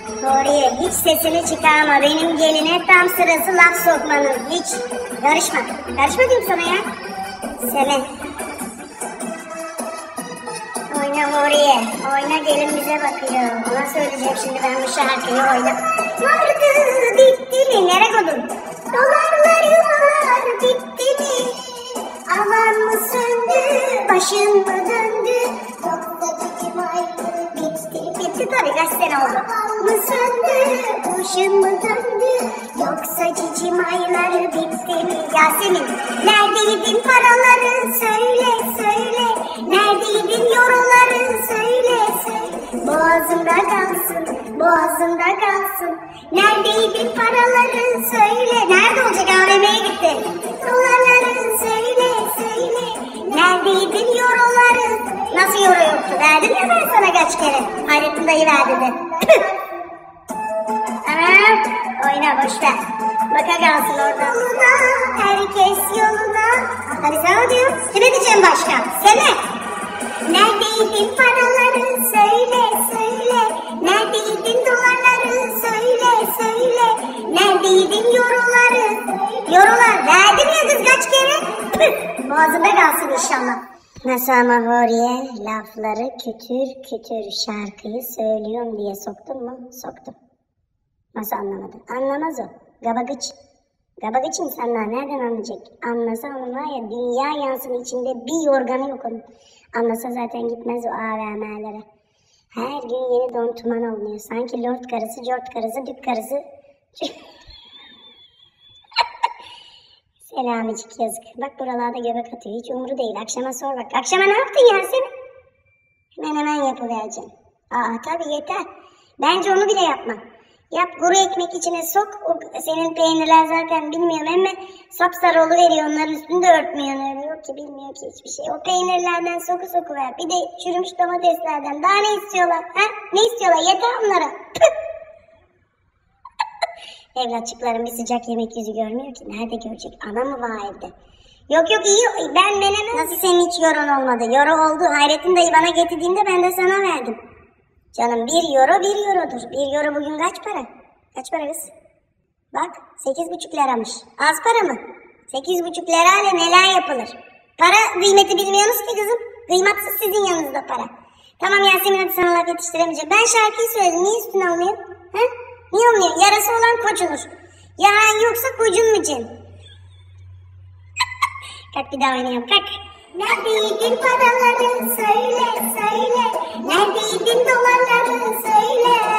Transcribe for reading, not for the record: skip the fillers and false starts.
Nuriye hiç sesini çıkarma. Benim geline tam sırası laf sokmanın. Hiç karışma. Karışma diyorum sana ya. Sene. Oyna Nuriye. Oyna, gelin bize bakıyor. Ona söyleyeceğim şimdi ben bu şarkıyı oyna. Vardı bitti mi? Nereye koydun? Dolarlar bitti mi? Aman mı söndü? Başın mı döndü? Yoksa bizim ayrı bitti. Bitti tabii, kaç sene oldu. Mı söndü? Başın mı döndü? Yoksa cicim ayları bitti mi? Yasemin, neredeydin paraları? Söyle söyle. Neredeydin euroları? Söyle söyle. Boğazımda kalsın, boğazımda kalsın. Neredeydin paraları? Söyle. Nerede olacak? AVM'ye gitti. Dolarları söyle söyle. Neredeydin euroları? Nasıl euro yoktu? Verdim ya ben sana kaç kere. Hayrettin dayı verdi de. Tamam. Oyna, boşver. Baka kalsın orada. Yoluna, herkes yoluna. Hadi sana diyorum. Kime diyeceğim başka? Sene. Neredeydin paraları? Söyle söyle. Neredeydin dolarları? Söyle söyle. Neredeydin euroları? Eurolar verdim ya kız kaç kere. Boğazımda kalsın inşallah. Nasıl ama Huriye, lafları kütür kütür şarkıyı söylüyorum diye soktun mu? Soktum. Nasıl anlamadın? Anlamaz o. Gabagıç. Gabagıç insanlar nereden anlayacak? Anlasa onun var ya, dünya yansın içinde bir yorganı yok onun. Anlasa zaten gitmez o AVM'lere. Her gün yeni don tuman oluyor. Sanki lord karısı, cort karısı, dük karısı. Selamicik yazık. Bak buralarda göbek atıyor. Hiç umru değil. Akşama sor bak. Akşama ne yaptın ya sen? Hemen yapıvereceğim. Tabii yeter. Bence onu bile yapma. Yap, kuru ekmek içine sok. O senin peynirler zaten bilmiyorum ama sapsarı oluveriyor. Onların üstünü de örtmüyor. Yok ki, bilmiyor ki hiçbir şey. O peynirlerden sokuver. Bir de çürümüş domateslerden. Daha ne istiyorlar? Ha? Ne istiyorlar? Yeter onlara. Evlatçıkların bir sıcak yemek yüzü görmüyor ki. Nerede görecek? Ana mı var evde? Yok iyi. Ben menemem. Nasıl senin hiç yoron olmadı? Euro oldu. Hayrettin dayı bana getirdiğinde ben de sana verdim. Canım 1 euro 1 eurodur. 1 euro bugün kaç para? Kaç para kız? Bak 8,5 liramış. Az para mı? 8,5 lirayla neler yapılır? Para kıymeti bilmiyorsunuz ki kızım. Kıymatsız sizin yanınızda para. Tamam Yasemin, hadi sana laf yetiştiremeyeceğim. Ben şarkıyı söyledim. Niye üstüne almıyor? Ha? Niye olmuyor? Yarası olan kocunur. Yaran yoksa kocunmayacaksın. Kalk bir daha oynayalım. Kalk. Neredeydin paraları? Söyle söyle. Neredeydin dolarları? Söyle.